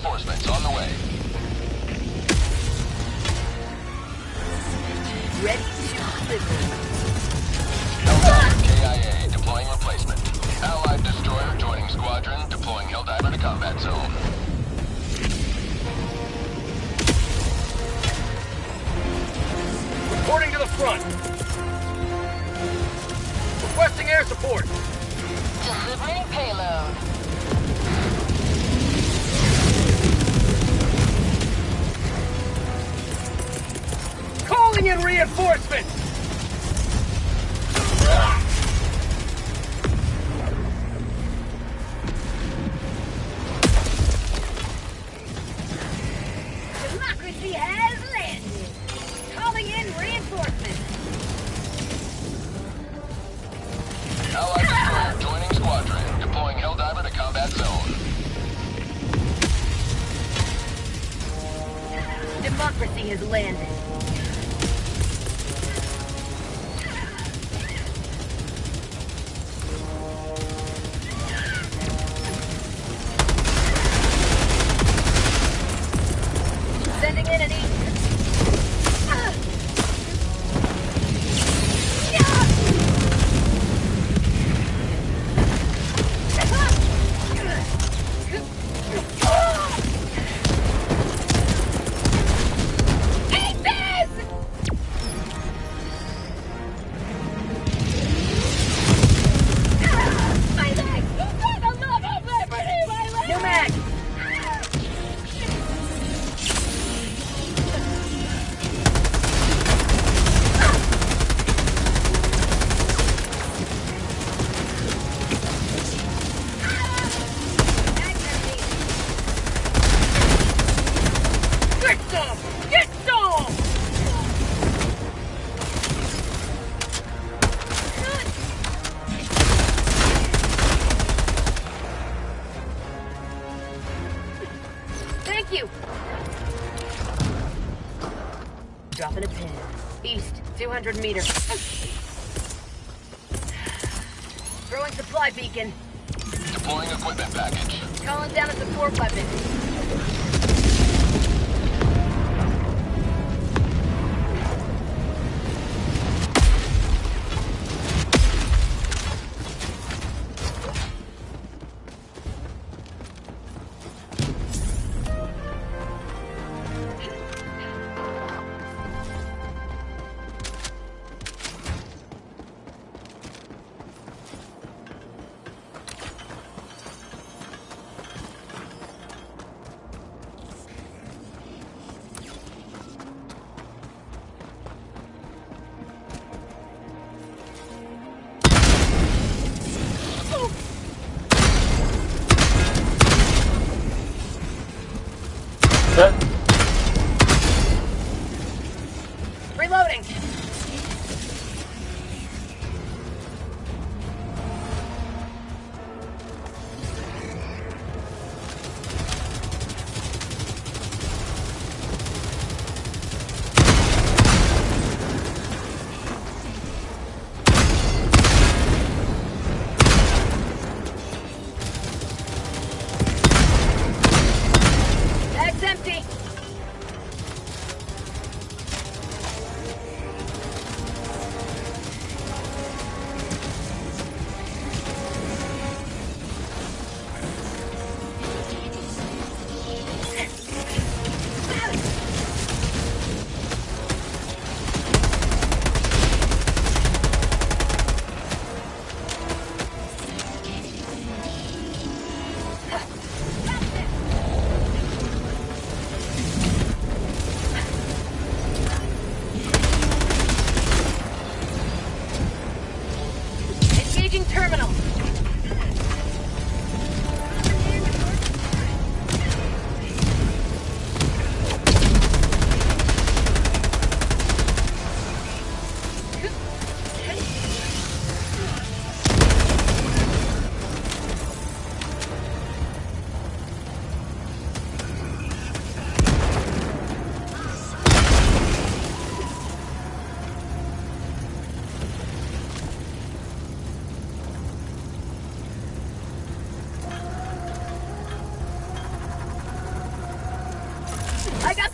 Reinforcements on the way. Ready to deliver. KIA deploying replacement. Allied destroyer joining squadron, deploying Helldiver to combat zone. Reporting to the front. Requesting air support. Delivering payload. Calling in reinforcements. Democracy has landed. Calling in reinforcements. Allied destroyer joining squadron, deploying Helldiver to combat zone. Democracy has landed. Sending in an E. New mag! Get some! Get some! Thank you! Dropping a pin. East, 200 meters. Throwing supply beacon. Deploying equipment package. Calling down a support weapon. Reloading. Bag's empty.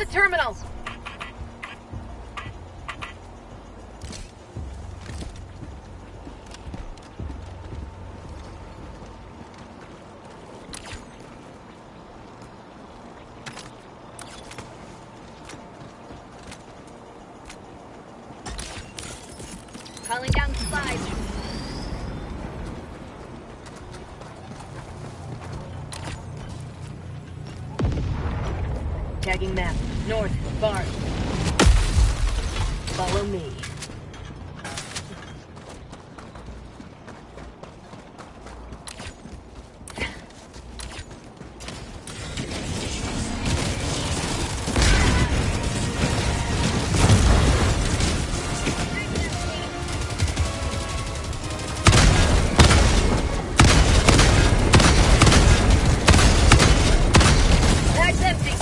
the terminal! Calling down supplies. Tagging map. North, far. Follow me. Bag's empty.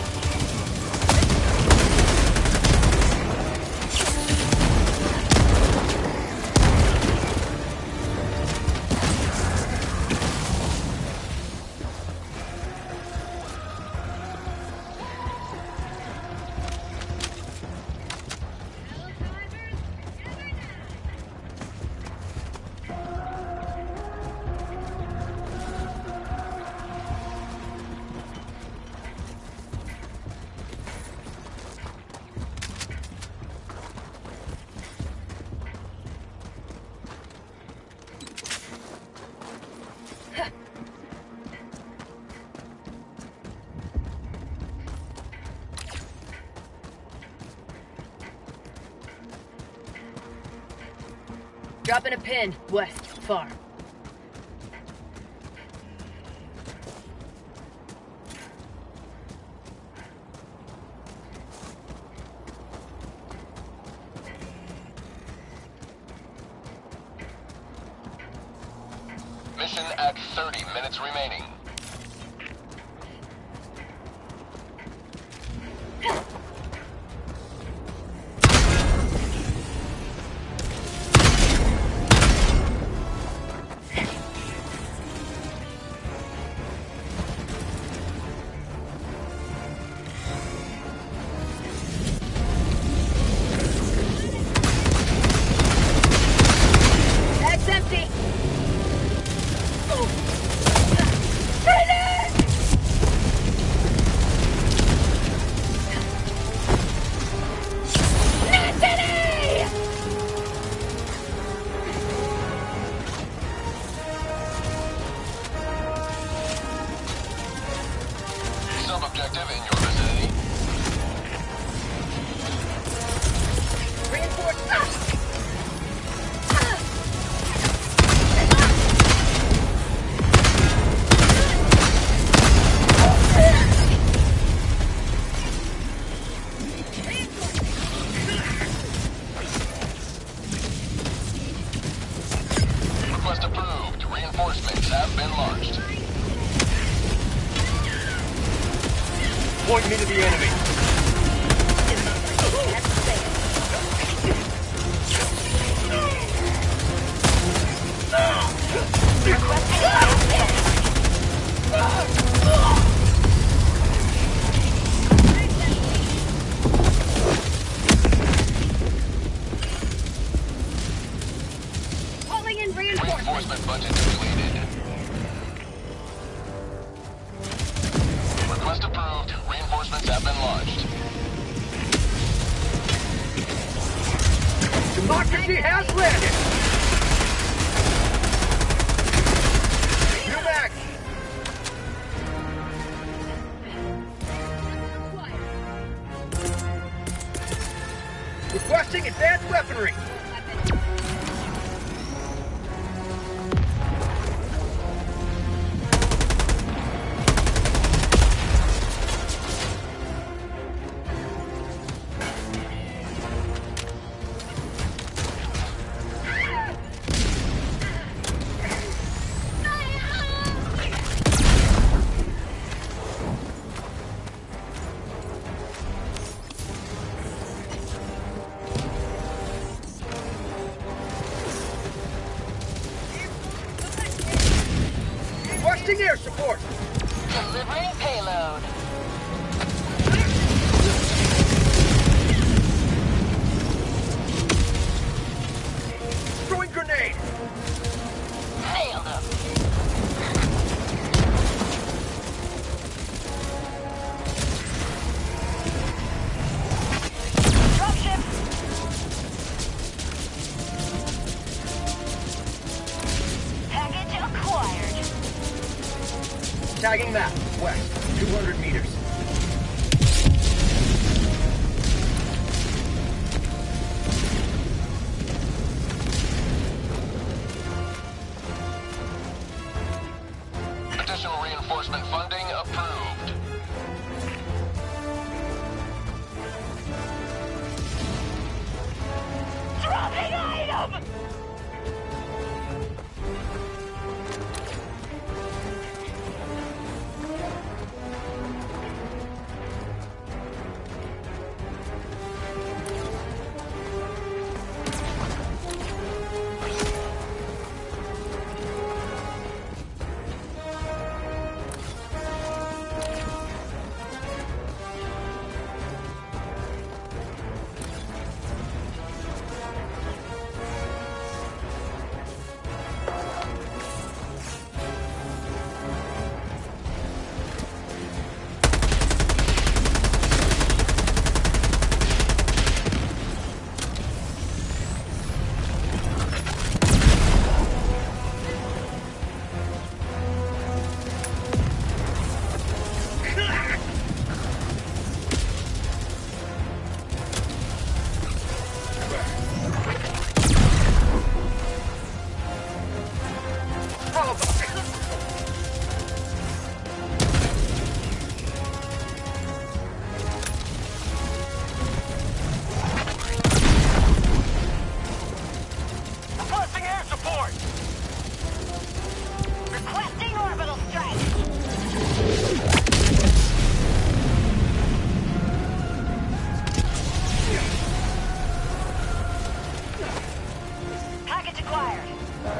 Dropping a pin. West, far. Mission at 30 minutes remaining. Bag's empty. Sub-objective in your vicinity. Reinforce. Request approved. Reinforcements have been launched. Point me to the enemy. Calling in reinforcements. Reinforcement budget depleted. Request approved. Reinforcements have been launched. Democracy has landed! New back! Requesting advanced weaponry! Requesting air support! Delivering payload. Tagging map. West. 200 meters. Additional reinforcement funding approved. Dropping item! Requesting air support! Requesting orbital strike! Package acquired.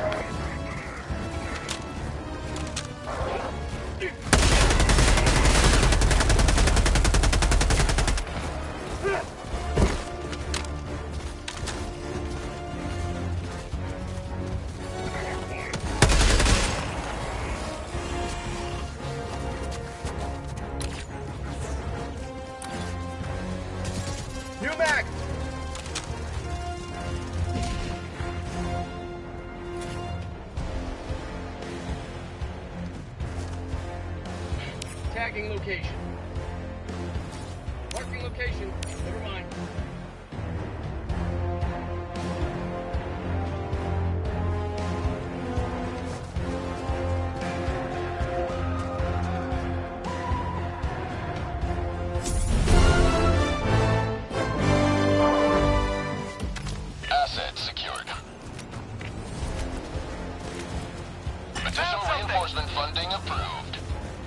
New mag! Tagging location. Marking location. Never mind. Asset secured. Additional reinforcement funding approved.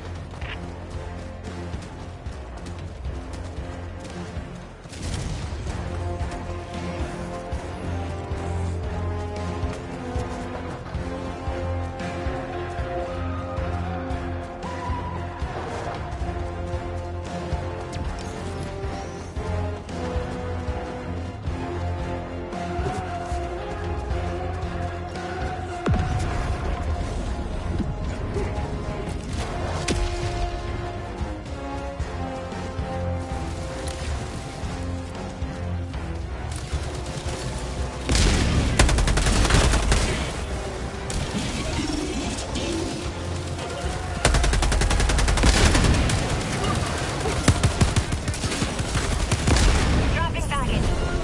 Dropping package.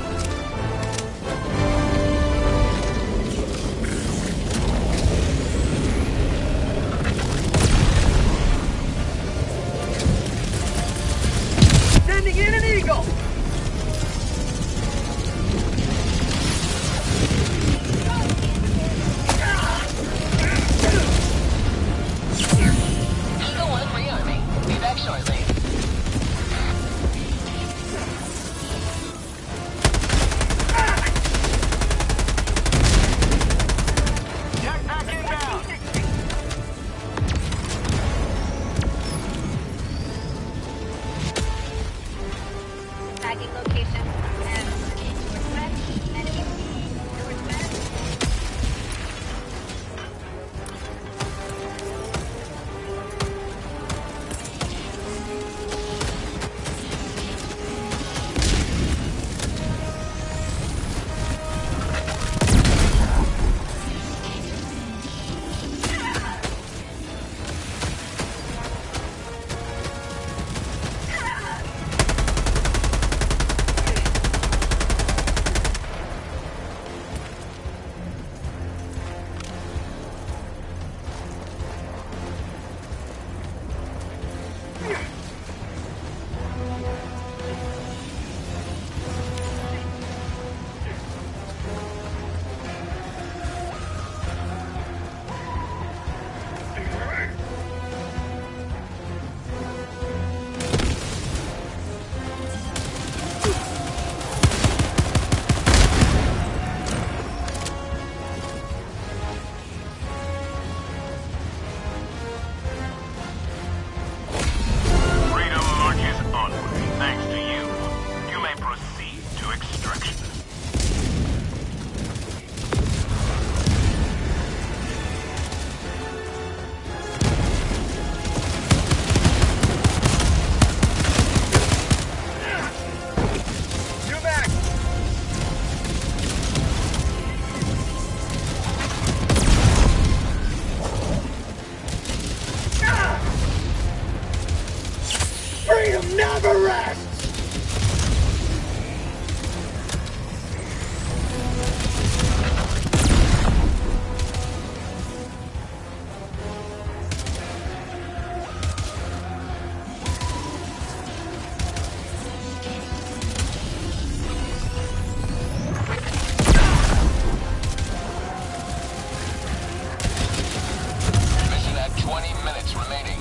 Sending in an eagle! Eagle 1 rearming. Be back shortly. Jetpack inbound! Freedom never rests! Mission at 20 minutes remaining.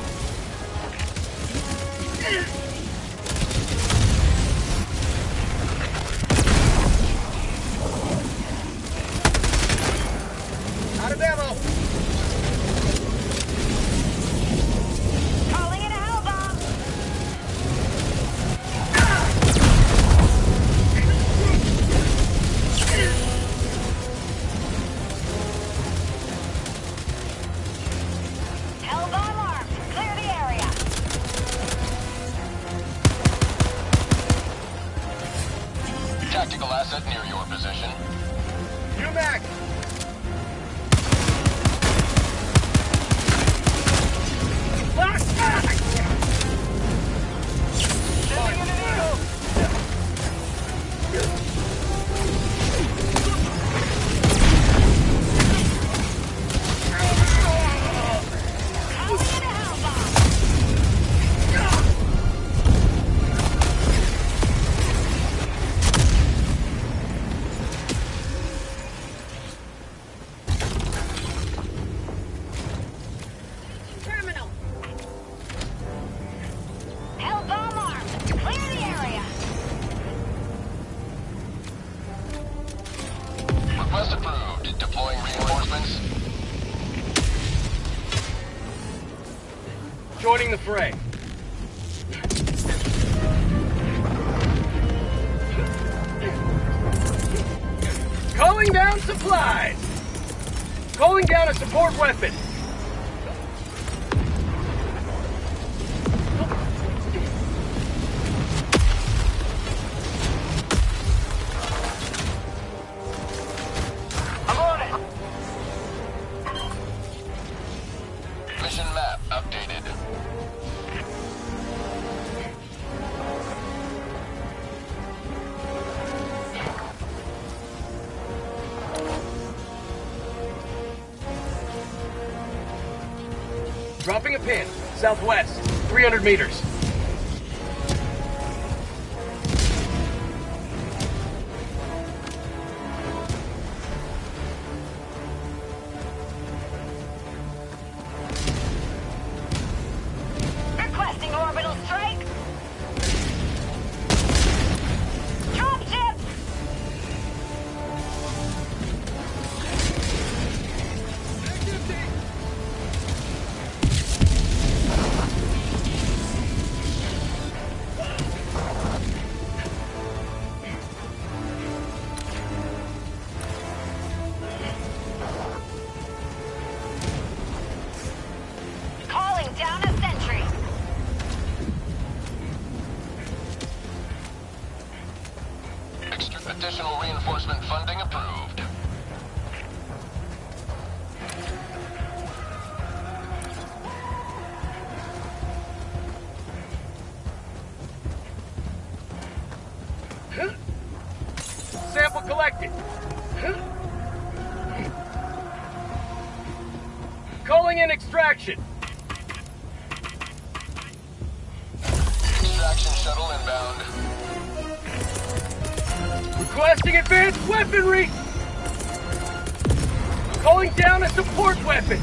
Out of ammo! Calling in a hell bomb. Hell bomb armed. Clear the area. Tactical asset near your position. New mag! Sending in an eagle. Calling in a hell bomb. Terminal. Hell bomb armed. Clear the area. Request approved. Deploying reinforcements. Joining the fray. Calling down supplies! Calling down a support weapon! I'm on it. Mission map updated. Dropping a pin. Southwest. 300 meters. Requesting orbital strike. Dropship. Calling down a sentry. Additional reinforcement funding approved. Sample collected. Calling in extraction. Extraction shuttle inbound. Requesting advanced weaponry. Calling down a support weapon.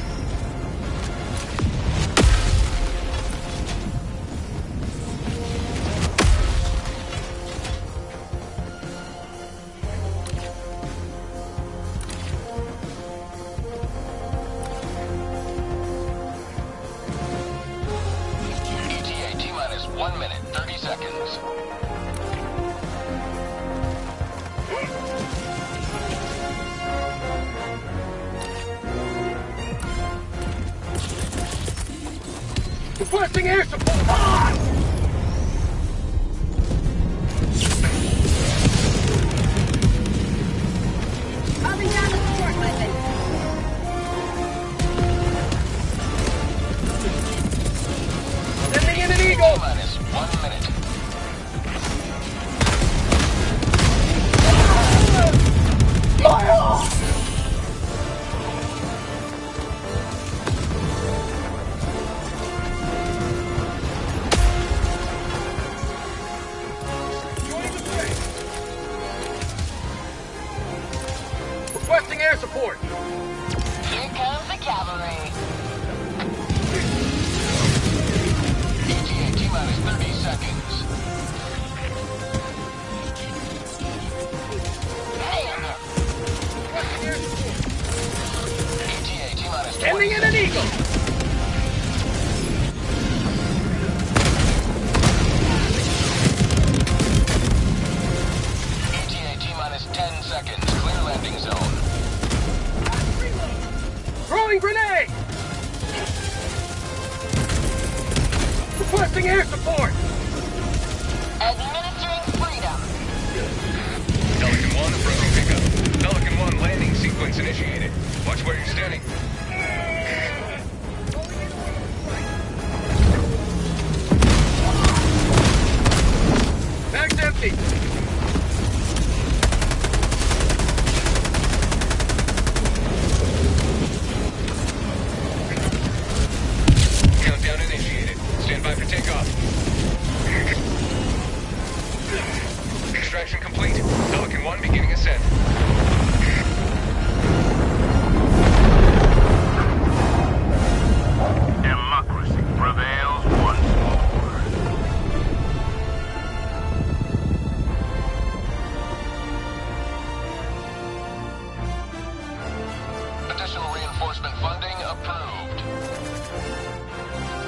ETA T-minus 1 minute, 30 seconds. Requesting air support. Ah! Calling down a support weapon. Sending in an eagle. T-minus 1 minute. Requesting air support! Administering freedom. Pelican 1 approaching pickup. Pelican 1 landing sequence initiated. Watch where you're standing. Bag's empty. Countdown initiated. Stand by for takeoff. Extraction complete. Pelican 1 beginning ascent. Democracy prevails once more. Additional reinforcement funding approved.